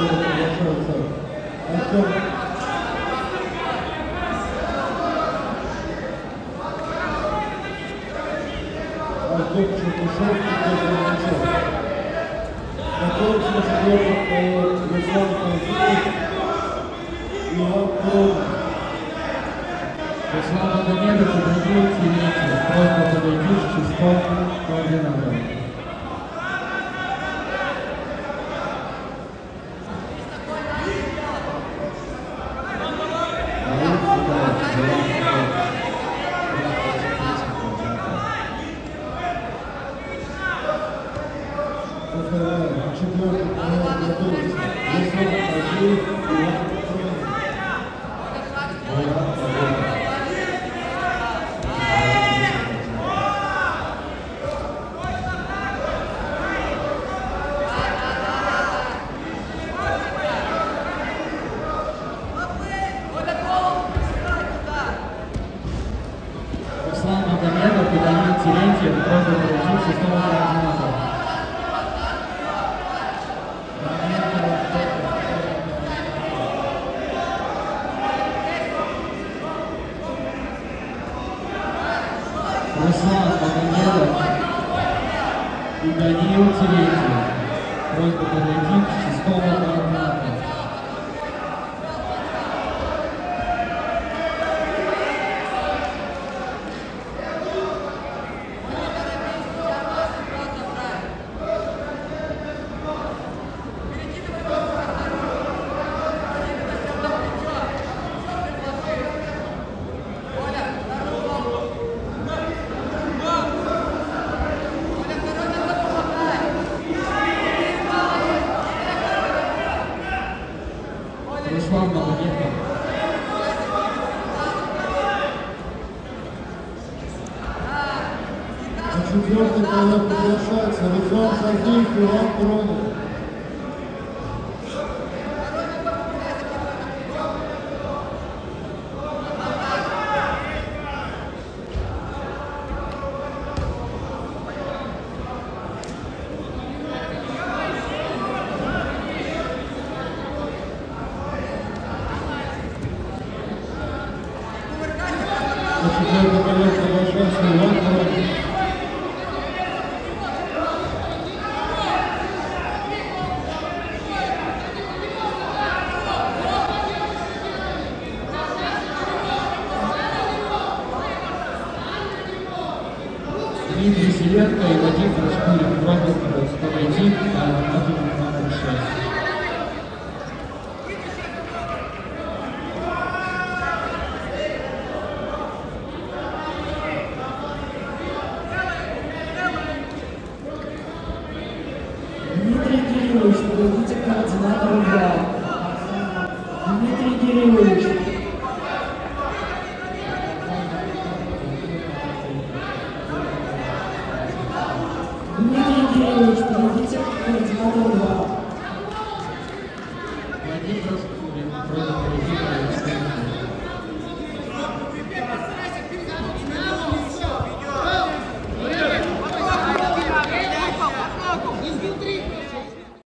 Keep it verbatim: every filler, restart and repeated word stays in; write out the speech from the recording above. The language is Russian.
приглашается Артем Артем Чернышов и Козловичев. Готовится четвертый Руслан Казиков и Иван Пронин. Руслан Магомедов и Даниил Терентьев. Просьба подойти к шестому координатору. Четвертый готовится Руслан Казиков и Иван Пронин. Руслан Магомедов и Даниил Терентьев. Просьба подойти к шестому координатору. Руслан Магомедов и Даниил Терентьев. Просьба подойти к шестому координатору. Руслан Магомедов. На четвертый боец приглашается Руслан Казиков и Иван Пронин. На четвертый боец приглашается Иван Пронин. Дмитрий Селенко и